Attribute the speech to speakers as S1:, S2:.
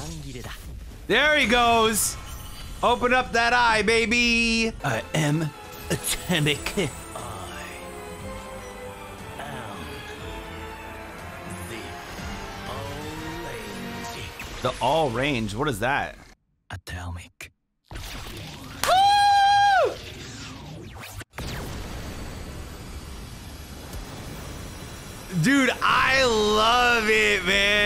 S1: There he goes. Open up that eye, baby.
S2: I am atomic.
S1: The all range. What is that?
S2: Atomic.
S1: Dude, I love it, man.